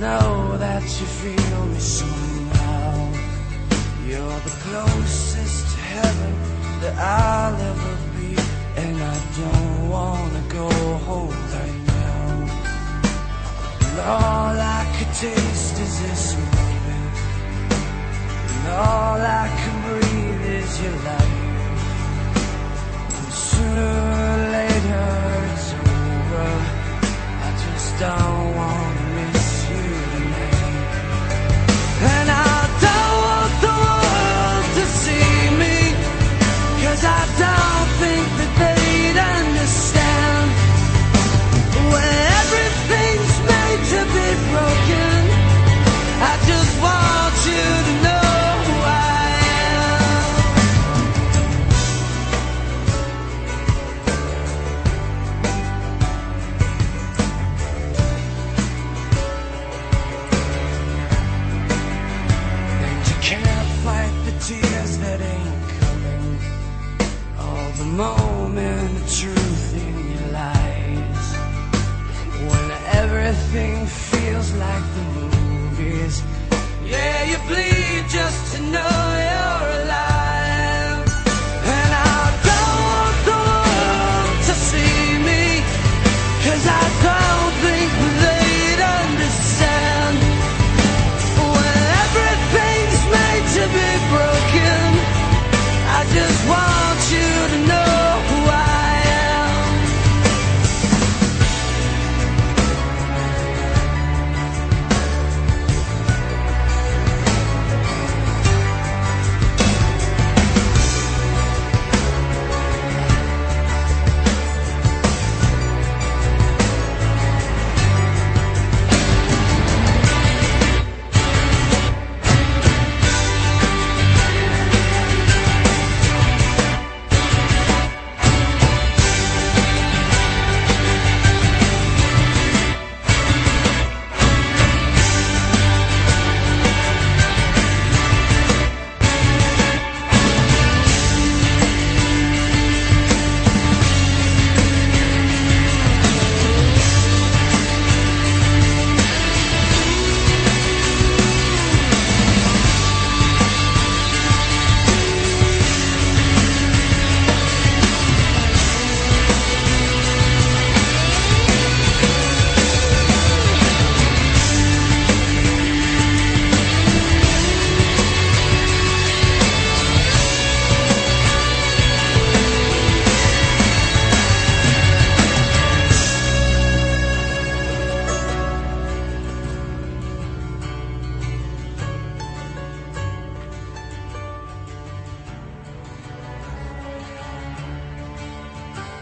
know that you feel me somehow. You're the closest to heaven that I'll ever be, and I don't wanna go home right now. And all I could taste is this moment, and all I can breathe is your life. And sooner or later it's over. I just don't wanna miss you tonight. And I don't want the world to see me, 'cause I don't think that they'd understand. When everything's made to be broken, I just want you to know who I am. And you can't fight the tears that ain't coming, all the moment of truth in your lies. When everything feels like the movies, yeah, you bleed just to know you're alive. And I don't want the world to see me, 'cause I don't think they'd understand. When everything's made to be broken, I just want you to know who I am.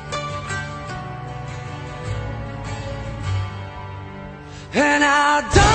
And I don't